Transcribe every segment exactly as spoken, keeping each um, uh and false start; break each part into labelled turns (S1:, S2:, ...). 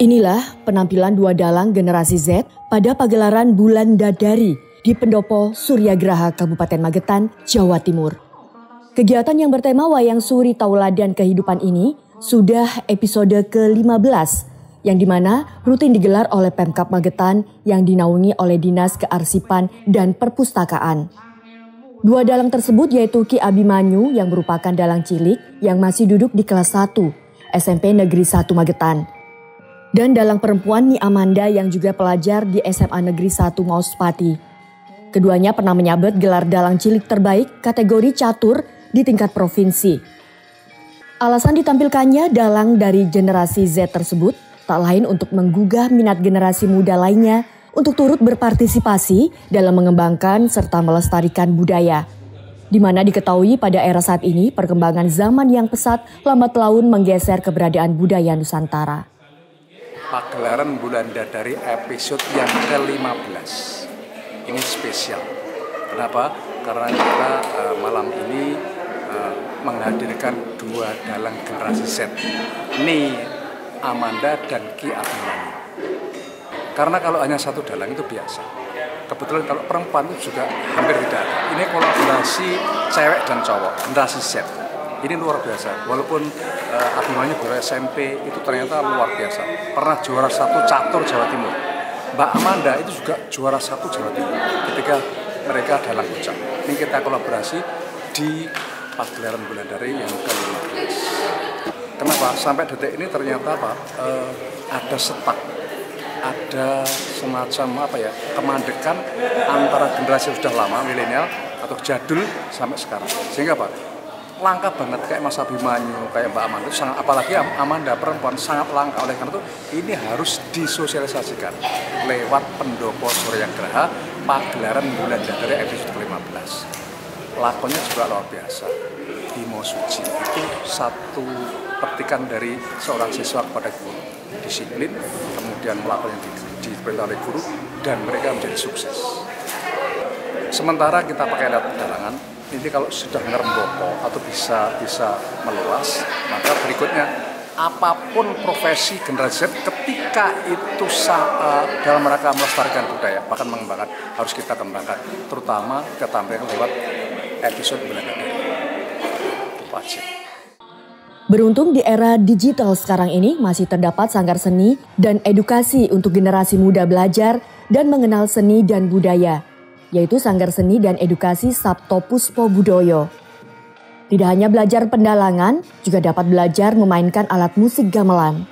S1: Inilah penampilan dua dalang generasi Z pada pagelaran Bulan Dadari di Pendopo Suryagraha Kabupaten Magetan, Jawa Timur. Kegiatan yang bertema Wayang Suri Tauladan Kehidupan ini sudah episode ke lima belas yang dimana rutin digelar oleh Pemkab Magetan yang dinaungi oleh Dinas Kearsipan dan Perpustakaan. Dua dalang tersebut yaitu Ki Abimanyu yang merupakan dalang cilik yang masih duduk di kelas satu S M P Negeri satu Magetan. Dan dalang perempuan Ni Amanda yang juga pelajar di S M A Negeri satu Mauspati. Keduanya pernah menyabet gelar dalang cilik terbaik kategori catur di tingkat provinsi. Alasan ditampilkannya dalang dari generasi Z tersebut tak lain untuk menggugah minat generasi muda lainnya untuk turut berpartisipasi dalam mengembangkan serta melestarikan budaya. Di mana diketahui pada era saat ini perkembangan zaman yang pesat lambat laun menggeser keberadaan budaya Nusantara.
S2: Pagelaran Bulan Dadari episode yang ke lima belas. Ini spesial. Kenapa? Karena kita uh, malam ini uh, menghadirkan dua dalang generasi Z. Ni Amanda dan Ki Abimanyu. Karena kalau hanya satu dalang itu biasa. Kebetulan kalau perempuan itu juga hampir tidak ada. Ini kolaborasi cewek dan cowok, generasi Z. Ini luar biasa, walaupun uh, Abimanyu baru S M P itu ternyata luar biasa. Pernah juara satu catur Jawa Timur. Mbak Amanda itu juga juara satu Jawa Timur ketika mereka dalang ucap. Ini kita kolaborasi di pagelaran Bulan Dadari yang ke lima belas. Kenapa? Sampai detik ini ternyata apa? Uh, ada setak, ada semacam apa ya kemandekan antara generasi yang sudah lama, milenial atau jadul sampai sekarang. Sehingga apa? Langka banget kayak Mas Abimanyu, kayak Mbak Amanda, sangat, apalagi Amanda perempuan sangat langka. Oleh karena itu ini harus disosialisasikan lewat Pendopo Suryagraha pagelaran Bulan Dadari episode ke lima belas. Lakonnya juga luar biasa. Bimo Suci itu satu petikan dari seorang siswa kepada guru, disiplin, kemudian melakukan yang diperintah oleh guru dan mereka menjadi sukses. Sementara kita pakai alat pedalangan. Ini kalau sudah ngeremboko atau bisa bisa meluas, maka berikutnya apapun profesi generasi Z ketika itu uh, dalam rangka melestarikan budaya, bahkan mengembangkan harus kita kembangkan, terutama kita tampilkan lewat episode Bulan Dadari. Itu wajib.
S1: Beruntung di era digital sekarang ini masih terdapat sanggar seni dan edukasi untuk generasi muda belajar dan mengenal seni dan budaya, yaitu Sanggar Seni dan Edukasi Sabto Puspo Budoyo. Tidak hanya belajar pendalangan, juga dapat belajar memainkan alat musik gamelan.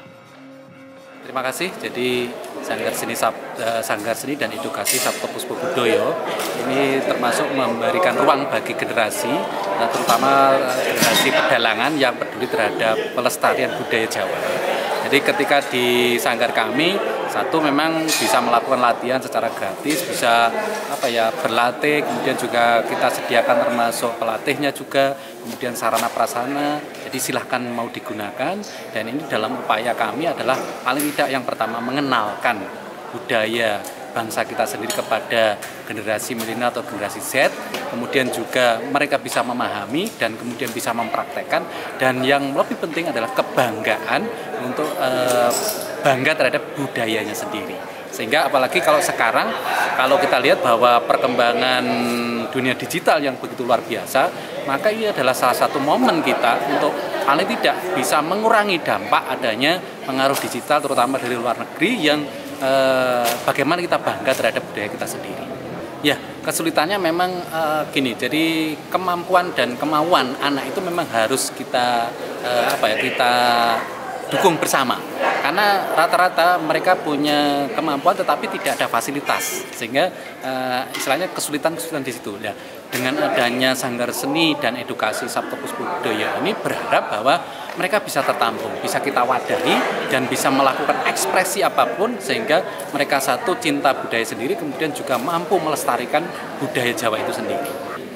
S3: Terima kasih. Jadi Sanggar Seni, Sanggar Seni dan Edukasi Sabto Puspo Budoyo ini termasuk memberikan ruang bagi generasi, terutama generasi pedalangan yang peduli terhadap pelestarian budaya Jawa. Jadi ketika di sanggar kami, satu memang bisa melakukan latihan secara gratis, bisa apa ya berlatih, kemudian juga kita sediakan termasuk pelatihnya juga, kemudian sarana prasarana. Jadi silahkan mau digunakan, dan ini dalam upaya kami adalah paling tidak yang pertama mengenalkan budaya bangsa kita sendiri kepada generasi milenial atau generasi Z, kemudian juga mereka bisa memahami dan kemudian bisa mempraktekkan, dan yang lebih penting adalah kebanggaan untuk eh, bangga terhadap budayanya sendiri. Sehingga apalagi kalau sekarang, kalau kita lihat bahwa perkembangan dunia digital yang begitu luar biasa, maka ini adalah salah satu momen kita untuk paling tidak bisa mengurangi dampak adanya pengaruh digital terutama dari luar negeri yang eh, bagaimana kita bangga terhadap budaya kita sendiri. Ya, kesulitannya memang eh, gini, jadi kemampuan dan kemauan anak itu memang harus kita eh, apa ya kita dukung bersama, karena rata-rata mereka punya kemampuan tetapi tidak ada fasilitas, sehingga uh, istilahnya kesulitan-kesulitan di situ. Nah, dengan adanya Sanggar Seni dan Edukasi Sabto Puspo Budoyo ini berharap bahwa mereka bisa tertampung, bisa kita wadahi dan bisa melakukan ekspresi apapun, sehingga mereka satu cinta budaya sendiri, kemudian juga mampu melestarikan budaya Jawa itu sendiri.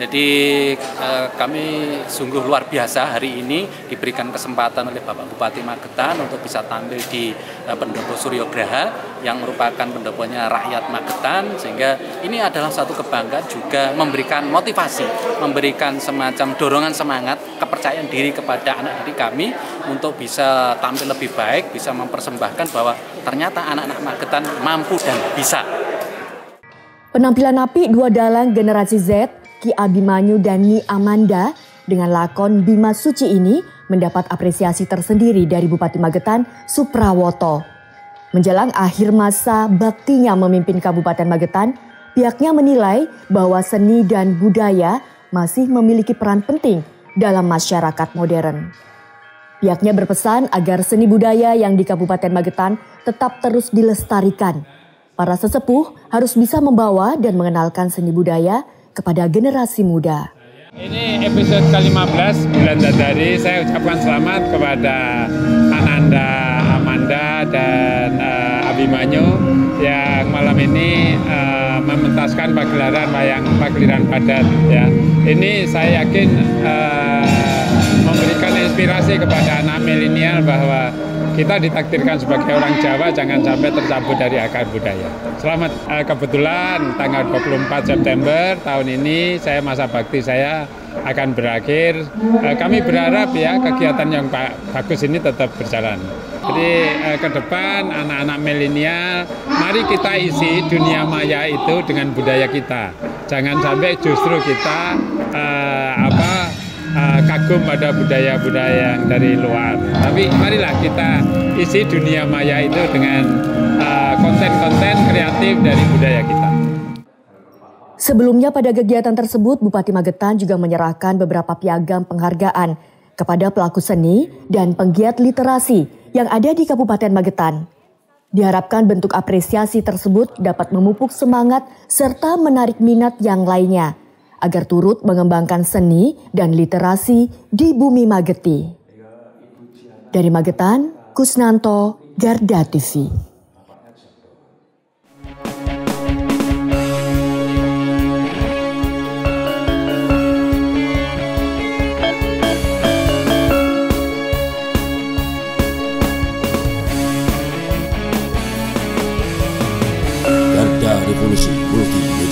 S3: Jadi eh, kami sungguh luar biasa hari ini diberikan kesempatan oleh Bapak Bupati Magetan untuk bisa tampil di eh, pendopo Suryagraha yang merupakan pendoponya rakyat Magetan, sehingga ini adalah satu kebanggaan juga, memberikan motivasi, memberikan semacam dorongan semangat, kepercayaan diri kepada anak didik kami untuk bisa tampil lebih baik, bisa mempersembahkan bahwa ternyata anak-anak Magetan mampu dan bisa.
S1: Penampilan apik dua dalang generasi Z, Ki Abimanyu dan Nyi Amanda dengan lakon Bima Suci ini mendapat apresiasi tersendiri dari Bupati Magetan Suprawoto. Menjelang akhir masa baktinya memimpin Kabupaten Magetan, pihaknya menilai bahwa seni dan budaya masih memiliki peran penting dalam masyarakat modern. Pihaknya berpesan agar seni budaya yang di Kabupaten Magetan tetap terus dilestarikan. Para sesepuh harus bisa membawa dan mengenalkan seni budaya kepada generasi muda.
S4: Ini episode ke lima belas Bulan Dadari. Saya ucapkan selamat kepada Ananda, Amanda, dan uh, Abimanyu yang malam ini uh, mementaskan pagelaran wayang Pagliran Padat. Ya, ini saya yakin uh, memberikan inspirasi kepada anak milenial bahwa kita ditakdirkan sebagai orang Jawa jangan sampai tercabut dari akar budaya. Selamat. Kebetulan tanggal dua puluh empat September tahun ini saya masa bakti saya akan berakhir. Kami berharap ya kegiatan yang bagus ini tetap berjalan. Jadi ke depan anak-anak milenial, mari kita isi dunia maya itu dengan budaya kita. Jangan sampai justru kita uh, apa Uh, kagum pada budaya-budaya yang dari luar. Tapi marilah kita isi dunia maya itu dengan konten-konten uh, kreatif dari budaya kita.
S1: Sebelumnya pada kegiatan tersebut, Bupati Magetan juga menyerahkan beberapa piagam penghargaan kepada pelaku seni dan penggiat literasi yang ada di Kabupaten Magetan. Diharapkan bentuk apresiasi tersebut dapat memupuk semangat serta menarik minat yang lainnya, agar turut mengembangkan seni dan literasi di bumi Mageti. Dari Magetan, Kusnanto, Garda T V.
S5: Garda Revolusi Multi